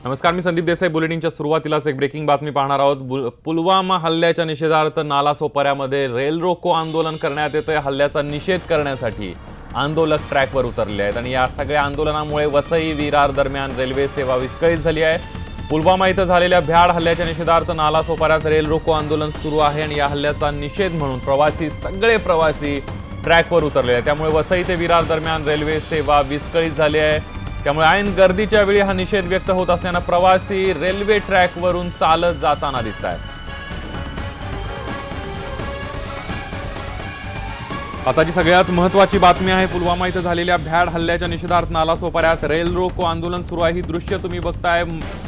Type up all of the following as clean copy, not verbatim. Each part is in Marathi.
नमस्कार, मी संदीप देसाई. बुलेटिनच्या सुरुवातीलाच एक ब्रेकिंग बातमी पाहणार आहोत. पुलवामा हल्ल्याच्या निषेधार्थ नालासोपाऱ्यामध्ये रेल रोको आंदोलन करण्यात येतंय. हल्ल्याचा निषेध करण्यासाठी आंदोलक ट्रॅकवर उतरले आहेत आणि या सगळ्या आंदोलनामुळे वसई विरार दरम्यान रेल्वे सेवा विस्कळीत झाली आहे. पुलवामा इथं झालेल्या भ्याड हल्ल्याच्या निषेधार्थ नालासोपाऱ्यात रेल रोको आंदोलन सुरू आहे आणि या हल्ल्याचा निषेध म्हणून सगळे प्रवासी ट्रॅकवर उतरले आहेत. त्यामुळे वसई ते विरार दरम्यान रेल्वे सेवा विस्कळीत झाली आहे. त्यामुळे ऐन गर्दीच्या वेळी हा निषेध व्यक्त होत असल्याने प्रवासी रेल्वे ट्रॅकवरून चालत जाताना दिसत आहेत. आताची सगळ्यात महत्त्वाची बातमी आहे. पुलवामा इथं झालेल्या भ्याड हल्ल्याच्या निषेधार्थ नालासोपाऱ्यात रेल रोको आंदोलन सुरू आहे. ही दृश्य तुम्ही बघताय.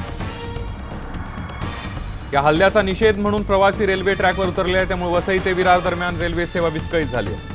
या हल्ल्याचा निषेध म्हणून प्रवासी रेल्वे ट्रॅकवर उतरले आहे. त्यामुळे वसई ते विरार दरम्यान रेल्वे सेवा विस्कळीत झाली आहे.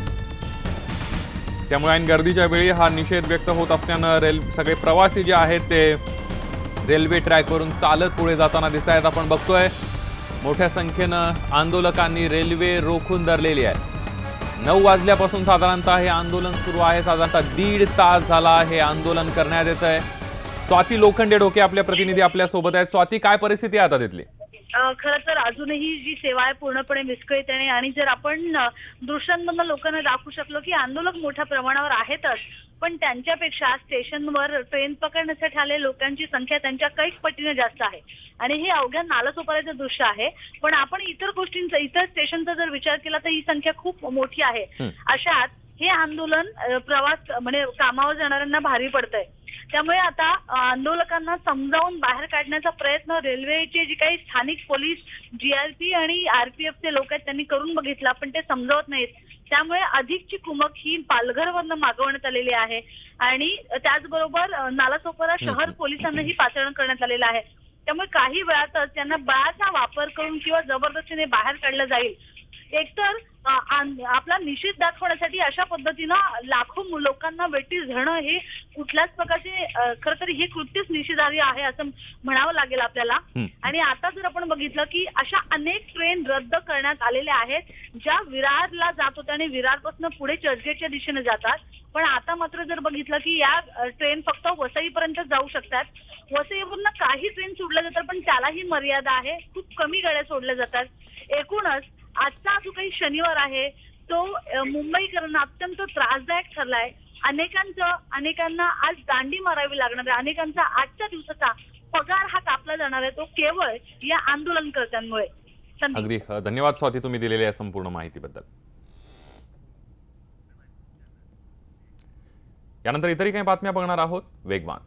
त्यामुळे ऐन गर्दीच्या वेळी हा निषेध व्यक्त होत असल्यानं सगळे प्रवासी जे आहेत ते रेल्वे ट्रॅकवरून चालत पुढे जाताना दिसत आहेत. आपण बघतोय मोठ्या संख्येनं आंदोलकांनी रेल्वे रोखून धरलेली आहे. 9 वाजल्यापासून साधारणतः हे आंदोलन सुरू आहे. साधारणतः 1.5 तास झाला हे आंदोलन करण्यात येत आहे. स्वाती लोखंडे डोके आपल्या प्रतिनिधी आपल्या सोबत आहेत. स्वाती, काय परिस्थिती आहे आता तिथली? खरं तर अजूनही जी सेवा आहे पूर्णपणे विस्कळीत आहे आणि जर आपण दृश्यांमधून लोकांना दाखवू शकलो की आंदोलक मोठ्या प्रमाणावर आहेतच, पण त्यांच्यापेक्षा स्टेशनवर ट्रेन पकडण्यासाठी आलेल्या लोकांची संख्या त्यांच्या कैक पटीने जास्त आहे आणि हे अवघ्या नालासोपाऱ्याचं दृश्य आहे. पण आपण इतर स्टेशनचा जर विचार केला तर ही संख्या खूप मोठी आहे. अशात हे आंदोलन म्हणजे कामावर जाणाऱ्यांना भारी पडतंय. त्यामुळे आता आंदोलकांना समजावून बाहेर काढण्याचा प्रयत्न रेल्वेचे जे काही स्थानिक पोलीस, जीआरपी आणि आरपीएफचे लोक आहेत त्यांनी करून बघितला, पण ते समजावत नाहीत. त्यामुळे अधिकची कुमक ही पालघरवरनं मागवण्यात आलेली आहे आणि त्याचबरोबर नालासोपारा शहर पोलिसांनाही पाचारण करण्यात आलेलं आहे. त्यामुळे काही वेळातच त्यांना बळाचा वापर करून किंवा जबरदस्तीने बाहेर काढलं जाईल. एकतर आपला निषेध दाखवण्यासाठी अशा पद्धतीनं लाखो लोकांना वेठीस धरणं हे कुठल्याच प्रकारचे खरं तर हे कृत्यच निषेधार्ह आहे असं म्हणावं लागेल आपल्याला. आणि आता जर आपण बघितलं की अशा अनेक ट्रेन रद्द करण्यात आलेल्या आहेत ज्या विरारला जात होत्या आणि विरारपासून पुढे चर्चगेटच्या दिशेने जातात. पण आता मात्र जर बघितलं की या ट्रेन फक्त वसईपर्यंत जाऊ शकतात. वसईवरून काही ट्रेन सोडल्या जातात पण त्यालाही मर्यादा आहे. खूप कमी गाड्या सोडल्या जातात. एकूणच आजचा जो काही शनिवार आहे तो मुंबईकरांना अत्यंत त्रासदायक ठरलाय. अनेकांना आज दांडी मारावी लागणार आहे. अनेकांचा आजच्या दिवसाचा पगार हा कापला जाणार आहे तो केवळ या आंदोलनकर्त्यांमुळे. अगदी धन्यवाद स्वाती, तुम्ही दिलेल्या संपूर्ण माहितीबद्दल. यानंतर इतरही काही बातम्या बघणार आहोत. वेगवान.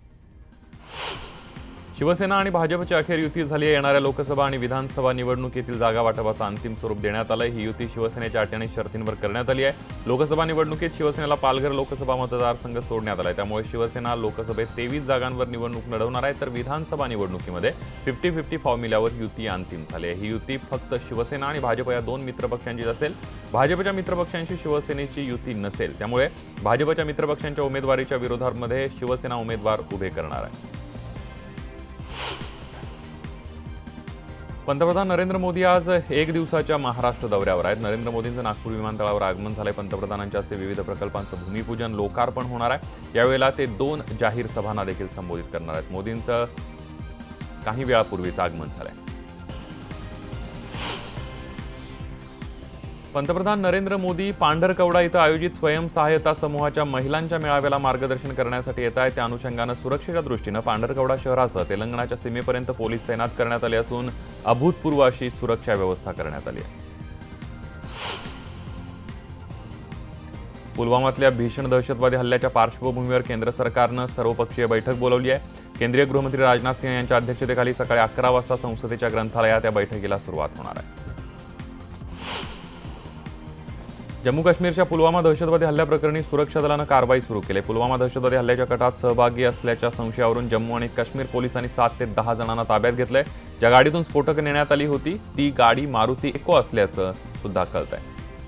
शिवसेना आणि भाजपची अखेर युती झाली आहे. येणाऱ्या लोकसभा आणि विधानसभा निवडणुकीतील जागा वाटपाचं अंतिम स्वरूप देण्यात आलंय. ही युती शिवसेनेच्या अटी आणि शर्तींवर करण्यात आली आहे. लोकसभा निवडणुकीत शिवसेनेला पालघर लोकसभा मतदारसंघ सोडण्यात आलाय. त्यामुळे शिवसेना लोकसभेत 23 जागांवर निवडणूक लढवणार आहे, तर विधानसभा निवडणुकीमध्ये 50-50 फॉर्म्युल्यावर युती अंतिम झाली आहे. ही युती फक्त शिवसेना आणि भाजप या 2 मित्रपक्षांचीच असेल. भाजपच्या मित्रपक्षांशी शिवसेनेची युती नसेल. त्यामुळे भाजपच्या मित्रपक्षांच्या उमेदवारीच्या विरोधामध्ये शिवसेना उमेदवार उभे करणार आहे. पंतप्रधान नरेंद्र मोदी आज 1 दिवसाच्या महाराष्ट्र दौऱ्यावर आहेत. नरेंद्र मोदींचं नागपूर विमानतळावर आगमन झालंय. पंतप्रधानांच्या हस्ते विविध प्रकल्पांचं भूमिपूजन, लोकार्पण होणार आहे. यावेळेला ते 2 जाहीर सभांना देखील संबोधित करणार आहेत. मोदींचं काही वेळापूर्वीच आगमन झालंय. पंतप्रधान नरेंद्र मोदी पांढरकवडा इथं आयोजित स्वयंसहायता समूहाच्या महिलांच्या मेळाव्याला मार्गदर्शन करण्यासाठी येत आहेत. त्या अनुषंगानं सुरक्षेच्या दृष्टीनं पांढरकवडा शहरासह तेलंगणाच्या सीमेपर्यंत पोलीस तैनात करण्यात आले असून अभूतपूर्व अशी सुरक्षा व्यवस्था करण्यात आली आहे. पुलवामातल्या भीषण दहशतवादी हल्ल्याच्या पार्श्वभूमीवर केंद्र सरकारनं सर्वपक्षीय बैठक बोलावली आहे. केंद्रीय गृहमंत्री राजनाथ सिंह यांच्या अध्यक्षतेखाली सकाळी 11 वाजता संसदेच्या ग्रंथालयात या बैठकीला सुरुवात होणार आहे. जम्मू काश्मीरच्या पुलवामा दहशतवादी हल्ल्याप्रकरणी सुरक्षा दलानं कारवाई सुरू केली. पुलवामा दहशतवादी हल्ल्याच्या कटात सहभागी असल्याच्या संशयावरून जम्मू आणि काश्मीर पोलिसांनी 7 ते 10 जणांना ताब्यात घेतलंय. ज्या गाडीतून स्फोटकं नेण्यात आली होती ती गाडी मारुती इको असल्याचं सुद्धा कळतंय.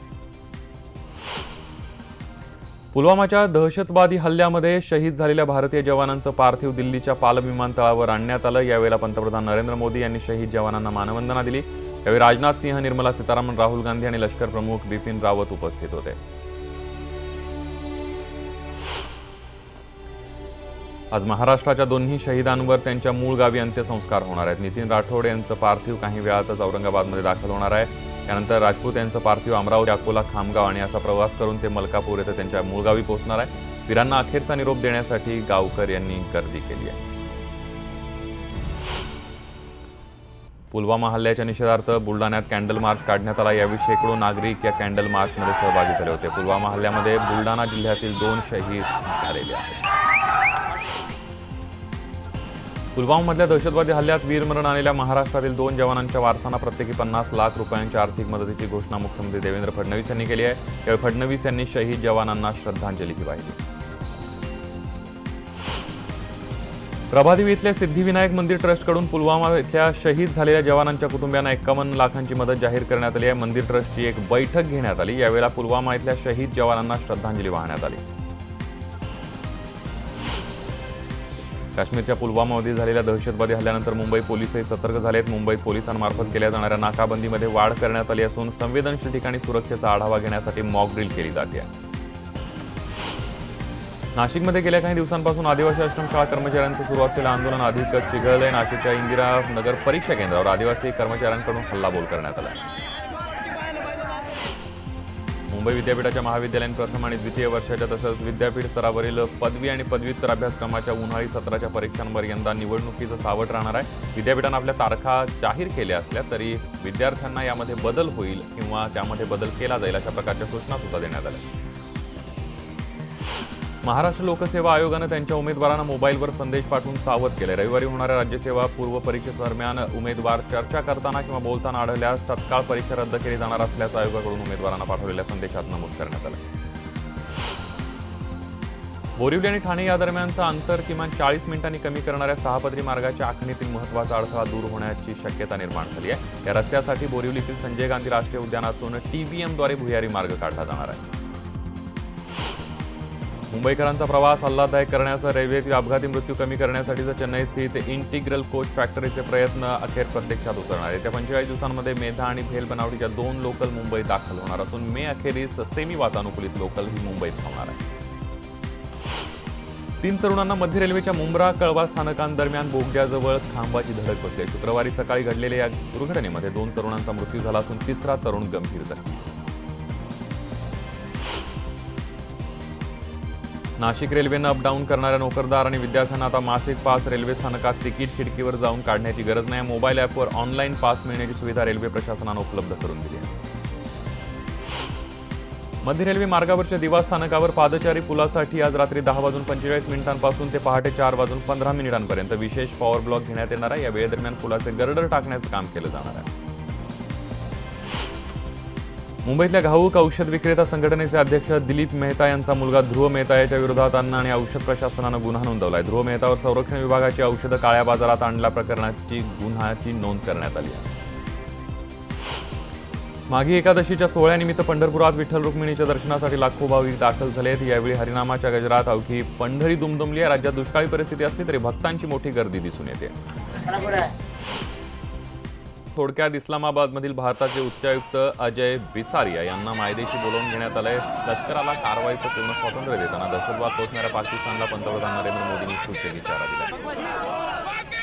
पुलवामाच्या दहशतवादी हल्ल्यामध्ये शहीद झालेल्या भारतीय जवानांचं पार्थिव दिल्लीच्या पालम विमानतळावर आणण्यात आलं. यावेळेला पंतप्रधान नरेंद्र मोदी यांनी शहीद जवानांना मानवंदना दिली. यावेळी राजनाथ सिंह, निर्मला सीतारामन, राहुल गांधी आणि लष्कर प्रमुख बिपिन रावत उपस्थित होते. आज महाराष्ट्राच्या दोन्ही शहीदांवर त्यांच्या मूळ गावी अंत्यसंस्कार होणार आहेत। नितीन राठोड यांचं पार्थिव काही वेळातच औरंगाबादमध्ये दाखल होणार आहे। त्यानंतर राजपूत यांचं पार्थिव अमरावती, अकोला, खामगाव आणि असा प्रवास करून ते मलकापूर येथे त्यांच्या मूळ गावी पोहोचणार आहे। वीरांना अखेरचा निरोप देण्यासाठी गावकर यांनी गर्दी केली आहे। पुलवामा हल्ल्याच्या निषेधार्थ बुलढाण्यात कॅन्डल मार्च काढण्यात आला। यावेळी शेकडो नागरिक या कॅन्डल मार्चमध्ये सहभागी झाले होते। पुलवामा हल्ल्यामध्ये बुलढाणा जिल्ह्यातील 2 शहीद झालेले आहेत। पुलवामामधल्या दहशतवादी हल्ल्यात वीरमरण आलेल्या महाराष्ट्रातील 2 जवानांच्या वारसांना प्रत्येकी 50 लाख रुपयांच्या आर्थिक मदतीची घोषणा मुख्यमंत्री देवेंद्र फडणवीस यांनी केली आहे। यावेळी फडणवीस यांनी शहीद जवानांना श्रद्धांजली वाहिली। प्रभादेवी इथल्या सिद्धिविनायक मंदिर ट्रस्टकडून पुलवामा इथल्या शहीद झालेल्या जवानांच्या कुटुंबियांना 51 लाखांची मदत जाहीर करण्यात आली आहे। मंदिर ट्रस्टची एक बैठक घेण्यात आली। यावेळेला पुलवामा इथल्या शहीद जवानांना श्रद्धांजली वाहण्यात आली। काश्मीरच्या पुलवामामध्ये झालेल्या दहशतवादी हल्ल्यानंतर मुंबई पोलीसही सतर्क झालेत। मुंबई पोलिसांमार्फत केल्या जाणाऱ्या नाकाबंदीमध्ये वाढ करण्यात आली असून संवेदनशील ठिकाणी सुरक्षेचा आढावा घेण्यासाठी मॉक ड्रिल केली जाते। नाशिकमध्ये गेल्या काही दिवसांपासून आदिवासी आश्रमशाळा कर्मचाऱ्यांचं सुरू असलेलं आंदोलन अधिकच चिघळलंय। नाशिकच्या इंदिरा नगर परीक्षा केंद्रावर आदिवासी कर्मचाऱ्यांकडून हल्लाबोल करण्यात आला। मुंबई विद्यापीठाच्या महाविद्यालयीन प्रथम आणि द्वितीय वर्षाच्या तसंच विद्यापीठ स्तरावरील पदवी आणि पदव्युत्तर अभ्यासक्रमाच्या उन्हाळी सत्राच्या परीक्षांवर यंदा निवडणुकीचं सावट राहणार आहे। विद्यापीठानं आपल्या तारखा जाहीर केल्या असल्या तरी विद्यार्थ्यांना यामध्ये बदल होईल किंवा त्यामध्ये बदल केला जाईल अशा प्रकारच्या सूचना सुद्धा देण्यात आल्या। महाराष्ट्र लोकसेवा आयोगानं त्यांच्या उमेदवारांना मोबाईलवर संदेश पाठवून सावध केले। रविवारी होणाऱ्या राज्यसेवा पूर्व परीक्षेदरम्यान उमेदवार चर्चा करताना किंवा बोलताना आढळल्यास तत्काळ परीक्षा रद्द केली जाणार असल्याचं आयोगाकडून उमेदवारांना पाठवलेल्या संदेशात नमूद करण्यात आलं। बोरिवली आणि ठाणे या दरम्यानचं अंतर किमान 40 मिनिटांनी कमी करणाऱ्या 6 पदरी मार्गाच्या आखणीतील महत्त्वाचा अडथळा दूर होण्याची शक्यता निर्माण झाली आहे। या रस्त्यासाठी बोरिवलीतील संजय गांधी राष्ट्रीय उद्यानातून TBM-द्वारे भुयारी मार्ग काढला जाणार आहे। मुंबईकरांचा प्रवास आल्हाददायक करण्यासह रेल्वेतील अपघाती मृत्यू कमी करण्यासाठीचं चेन्नई स्थित इंटिग्रल कोच फॅक्टरीचे प्रयत्न अखेर प्रत्यक्षात उतरणार आहेत। त्या 45 दिवसांमध्ये मेधा आणि भेल बनावटीच्या 2 लोकल मुंबईत दाखल होणार असून मे अखेरीस सेमी वातानुकूलित लोकल ही मुंबईत धावणार आहे। 3 तरुणांना मध्य रेल्वेच्या मुंब्रा कळवा स्थानकांदरम्यान बोगद्याजवळ खांबाची धडक बसली। शुक्रवारी सकाळी घडलेल्या या दुर्घटनेमध्ये 2 तरुणांचा मृत्यू झाला असून 3रा तरुण गंभीर जखमी। नाशिक रेल्वेनं अपडाऊन करणाऱ्या नोकरदार आणि विद्यार्थ्यांना आता मासिक पास रेल्वे स्थानकात तिकीट खिडकीवर जाऊन काढण्याची गरज नाही। मोबाईल ॲपवर ऑनलाईन पास मिळण्याची सुविधा रेल्वे प्रशासनानं उपलब्ध करून दिली आहे। मध्य रेल्वे मार्गावरच्या दिवा स्थानकावर पादचारी पुलासाठी आज रात्री 10:45 पासून ते पहाटे 4:15 विशेष पॉवर ब्लॉक घेण्यात येणार आहे। या वेळेदरम्यान पुलाचे गर्डर टाकण्याचं काम केलं जाणार आहे। मुंबईतल्या घाऊक औषध विक्रेता संघटनेचे अध्यक्ष दिलीप मेहता यांचा मुलगा ध्रुव मेहता याच्या विरोधात अन्न आणि औषध प्रशासनानं गुन्हा नोंदवलाय। ध्रुव मेहतावर संरक्षण विभागाची औषधं काळ्या बाजारात आणल्या प्रकरणाची गुन्ह्याची नोंद करण्यात आली आहे। माघी एकादशीच्या सोहळ्यानिमित्त पंढरपुरात विठ्ठल रुक्मिणीच्या दर्शनासाठी लाखो भाविक दाखल झाले आहेत। यावेळी हरिनामाच्या गजरात अवघी पंढरी दुमदुमली आहे। राज्यात दुष्काळी परिस्थिती असली तरी भक्तांची मोठी गर्दी दिसून येते। थोडक्यात इस्लामाबादमधील भारताचे उच्चायुक्त अजय बिसारिया यांना मायदेशी बोलावून घेण्यात आलंय। लष्कराला कारवाईचं पूर्ण स्वातंत्र्य देताना दहशतवाद पोचणाऱ्या पाकिस्तानला पंतप्रधान नरेंद्र मोदींनी सूचक इशारा दिला।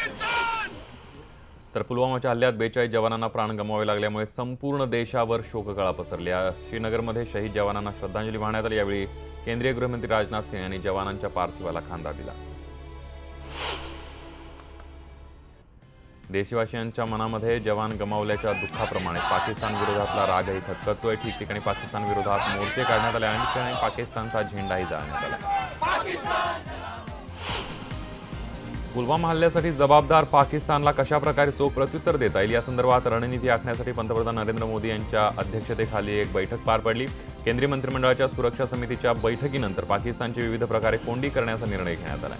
तर पुलवामाच्या हल्ल्यात 42 जवानांना प्राण गमवावे लागल्यामुळे संपूर्ण देशावर शोककळा पसरली। श्रीनगरमध्ये शहीद जवानांना श्रद्धांजली वाहण्यात आली। यावेळी केंद्रीय गृहमंत्री राजनाथ सिंह यांनी जवानांच्या पार्थिवाला खांदा दिला। देशवासियांच्या मनामध्ये जवान गमावल्याच्या दुःखाप्रमाणे पाकिस्तान विरोधातला रागही खतखततोय। ठिकठिकाणी पाकिस्तान विरोधात मोर्चे काढण्यात आले आणि ठिकाणी पाकिस्तानचा झेंडाही जाळण्यात आला। पुलवामा हल्ल्यासाठी जबाबदार पाकिस्तानला कशा प्रकारे चोख प्रत्युत्तर देता येईल या संदर्भात रणनीती आखण्यासाठी पंतप्रधान नरेंद्र मोदी यांच्या अध्यक्षतेखाली एक बैठक पार पडली। केंद्रीय मंत्रिमंडळाच्या सुरक्षा समितीच्या बैठकीनंतर पाकिस्तानची विविध प्रकारे कोंडी करण्याचा निर्णय घेण्यात आला।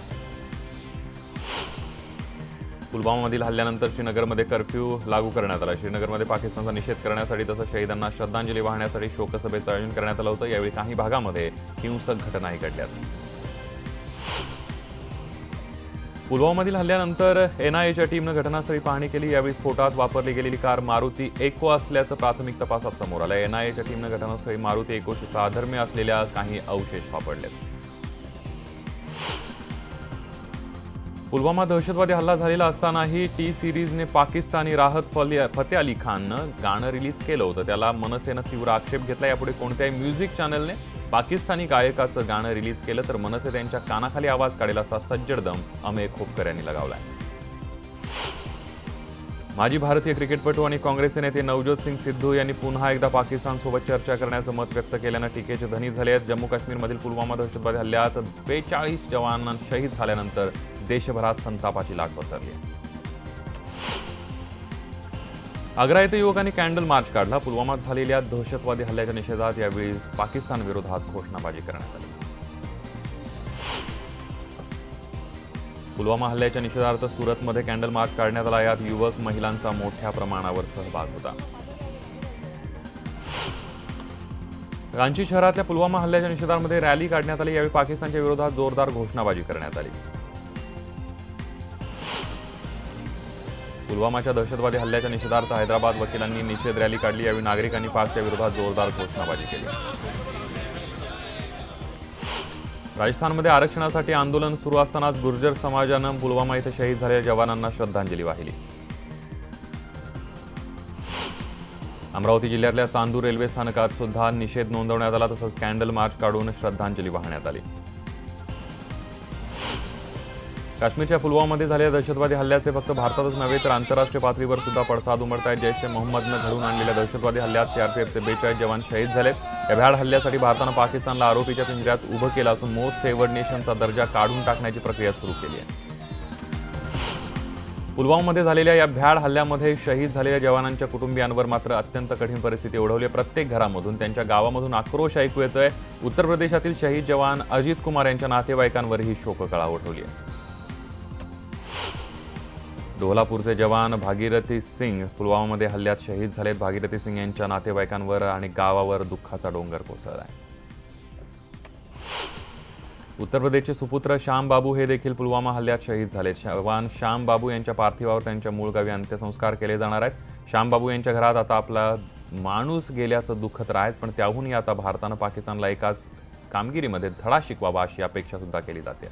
पुलवामामधील हल्ल्यानंतर श्रीनगरमध्ये कर्फ्यू लागू करण्यात आला। श्रीनगरमध्ये पाकिस्तानचा निषेध करण्यासाठी तसंच शहीदांना श्रद्धांजली वाहण्यासाठी शोकसभेचं आयोजन करण्यात आलं होतं। यावेळी काही भागामध्ये हिंसक घटनाही घडल्यात। पुलवामामधील हल्ल्यानंतर NIAच्या टीमनं घटनास्थळी पाहणी केली। यावेळी स्फोटात वापरली गेलेली कार मारुती इको असल्याचं प्राथमिक तपासात समोर आलं। NIAच्या टीमनं घटनास्थळी मारुती इकोशी साधर्म्य असलेल्या काही अवशेष सापडलेत। पुलवामा दहशतवादी हल्ला झालेला असतानाही टी सिरीजने पाकिस्तानी राहत फतेह अली खाननं गाणं रिलीज केलं होतं. त्याला मनसेनं तीव्र आक्षेप घेतला. यापुढे कोणत्याही म्युझिक चॅनलने पाकिस्तानी गायकाचं गाणं रिलीज केलं तर मनसे त्यांच्या कानाखाली आवाज काढेल असा सज्जड दम अमेय खोपकर यांनी लगावलाय. माजी भारतीय क्रिकेटपटू आणि काँग्रेसचे नेते नवज्योत सिंग सिद्धू यांनी पुन्हा एकदा पाकिस्तानसोबत चर्चा करण्याचं मत व्यक्त केल्यानं टीकेचे धनी झाले आहेत. जम्मू काश्मीरमधील पुलवामा दहशतवादी हल्ल्यात 42 जवान शहीद झाल्यानंतर देशभरात संतापाची लाट पसरली आहे. आग्रा येथे युवकांनी कॅन्डल मार्च काढला. पुलवामात झालेल्या दहशतवादी हल्ल्याच्या निषेधात यावेळी पाकिस्तान विरोधात घोषणाबाजी करण्यात आली. पुलवामा हल्ल्याच्या निषेधार्थ सुरतमध्ये कॅन्डल मार्च काढण्यात आला. यात युवक महिलांचा मोठ्या प्रमाणावर सहभाग होता. रांची शहरातल्या पुलवामा हल्ल्याच्या निषेधामध्ये रॅली काढण्यात आली. यावेळी पाकिस्तानच्या विरोधात जोरदार घोषणाबाजी करण्यात आली. पुलवामाच्या दहशतवादी हल्ल्याच्या निषेधार्थ हैदराबाद वकिलांनी निषेध रॅली काढली. यावेळी नागरिकांनी पाकच्या विरोधात जोरदार घोषणाबाजी केली. राजस्थानमध्ये आरक्षणासाठी आंदोलन सुरू असतानाच गुर्जर समाजानं पुलवामा इथे शहीद झालेल्या जवानांना श्रद्धांजली वाहिली. अमरावती जिल्ह्यातल्या चांदूर रेल्वे स्थानकात सुद्धा निषेध नोंदवण्यात आला. तसंच कॅन्डल मार्च काढून श्रद्धांजली वाहण्यात आली. काश्मीरच्या पुलवामामध्ये झालेल्या दहशतवादी हल्ल्याचे फक्त भारतातच नव्हे तर आंतरराष्ट्रीय पातळीवर सुद्धा पडसाद उमटत आहेत. जैश ए मोहम्मदनं घडवून आणलेल्या दहशतवादी हल्ल्यात सीआरपीएफचे 42 जवान शहीद झालेत. या भ्याड हल्ल्यासाठी भारतानं पाकिस्तानला आरोपीच्या पिंजऱ्यात उभं केलं असून मोस्ट फेवर्ड नेशनचा दर्जा काढून टाकण्याची प्रक्रिया सुरू केली आहे. पुलवामामध्ये झालेल्या या भ्याड हल्ल्यामध्ये शहीद झालेल्या जवानांच्या कुटुंबियांवर मात्र अत्यंत कठीण परिस्थिती ओढवली. प्रत्येक घरामधून त्यांच्या गावामधून आक्रोश ऐकू येतोय. उत्तर प्रदेशातील शहीद जवान अजित कुमार यांच्या नातेवाईकांवरही शोककळा ओढवली आहे. डोलापूरचे जवान भागीरथी सिंग पुलवामामध्ये हल्ल्यात शहीद झालेत. भागीरथी सिंग यांच्या नातेवाईकांवर आणि गावावर दुःखाचा डोंगर कोसळला आहे. उत्तर प्रदेशचे सुपुत्र श्याम बाबू हे देखील पुलवामा हल्ल्यात शहीद झाले. जवान श्याम बाबू यांच्या पार्थिवावर त्यांच्या मूळ गावी अंत्यसंस्कार केले जाणार आहेत. श्याम बाबू यांच्या घरात आता आपला माणूस गेल्याचं दुःख तर आहेच, पण त्याहूनही आता भारतानं पाकिस्तानला एकाच कामगिरीमध्ये धडा शिकवावा अशी अपेक्षा सुद्धा केली जाते.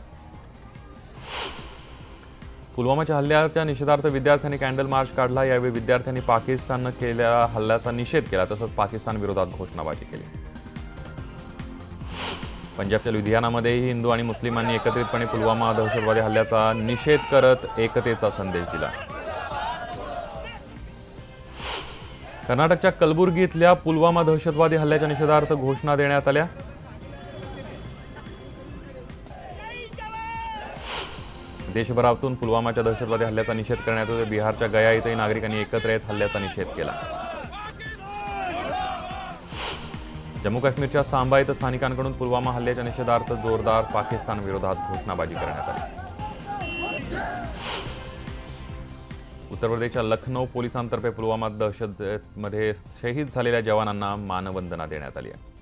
पुलवामाच्या हल्ल्याच्या निषेधार्थ विद्यार्थ्यांनी कॅन्डल मार्च काढला. यावेळी विद्यार्थ्यांनी पाकिस्ताननं केलेल्या हल्ल्याचा निषेध केला. तसंच पाकिस्तान विरोधात घोषणाबाजी केली. पंजाबच्या लुधियानामध्येही हिंदू आणि मुस्लिमांनी एकत्रितपणे पुलवामा दहशतवादी हल्ल्याचा निषेध करत एकतेचा संदेश दिला. कर्नाटकच्या कलबुर्गी इथल्या पुलवामा दहशतवादी हल्ल्याच्या निषेधार्थ घोषणा देण्यात आल्या. देशभरातून पुलवामाच्या दहशतवादी हल्ल्याचा निषेध करण्यात येतो. बिहारच्या गया इथेही नागरिकांनी एकत्र येत हल्ल्याचा निषेध केला. जम्मू काश्मीरच्या सांबा इथं स्थानिकांकडून पुलवामा हल्ल्याच्या निषेधार्थ जोरदार पाकिस्तान विरोधात घोषणाबाजी करण्यात आली. उत्तर प्रदेशच्या लखनौ पोलिसांतर्फे पुलवामा दहशतमध्ये शहीद झालेल्या जवानांना मानवंदना देण्यात आली आहे.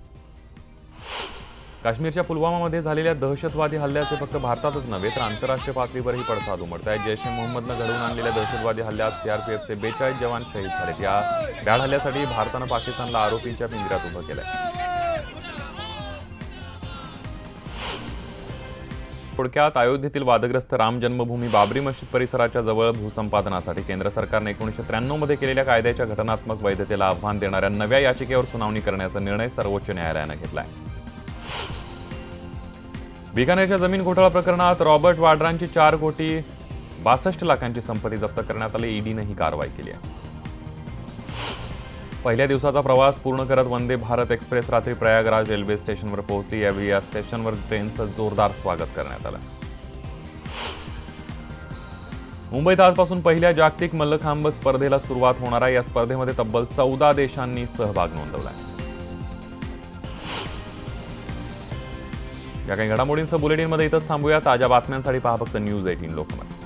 काश्मीरच्या पुलवामामध्ये झालेल्या दहशतवादी हल्ल्याचे फक्त भारतातच नव्हे तर आंतरराष्ट्रीय पातळीवरही पडसाद उमटत आहे. जैश ए मोहम्मदनं घडवून आणलेल्या दहशतवादी हल्ल्यात सीआरपीएफचे 42 जवान शहीद झालेत. या भ्याड हल्ल्यासाठी भारतानं पाकिस्तानला आरोपींच्या पिंजऱ्यात उभं केलंय. थोडक्यात अयोध्येतील वादग्रस्त राम जन्मभूमी बाबरी मशीद परिसराच्या जवळ भूसंपादनासाठी केंद्र सरकारने 1993 मध्ये केलेल्या कायद्याच्या घटनात्मक वैधतेला आव्हान देणाऱ्या नव्या याचिकेवर सुनावणी करण्याचा निर्णय सर्वोच्च न्यायालयानं घेतलाय. बिकानेरच्या जमीन घोटाळा प्रकरणात रॉबर्ट वाड्रांची 4,62,00,000 संपत्ती जप्त करण्यात आली. ईडीने ही कारवाई केली आहे. पहिल्या दिवसाचा प्रवास पूर्ण करत वंदे भारत एक्सप्रेस रात्री प्रयागराज रेल्वे स्टेशनवर पोहोचली. यावेळी या स्टेशनवर ट्रेनचं जोरदार स्वागत करण्यात आलं. मुंबईत आजपासून पहिल्या जागतिक मल्लखांब स्पर्धेला सुरुवात होणार आहे. या स्पर्धेमध्ये तब्बल 14 देशांनी सहभाग नोंदवलाय. या काही घडामोडींचं बुलेटिनमध्ये इथंच थांबूया. ताज्या बातम्यांसाठी पहा फक्त न्यूज 18 लोकमत.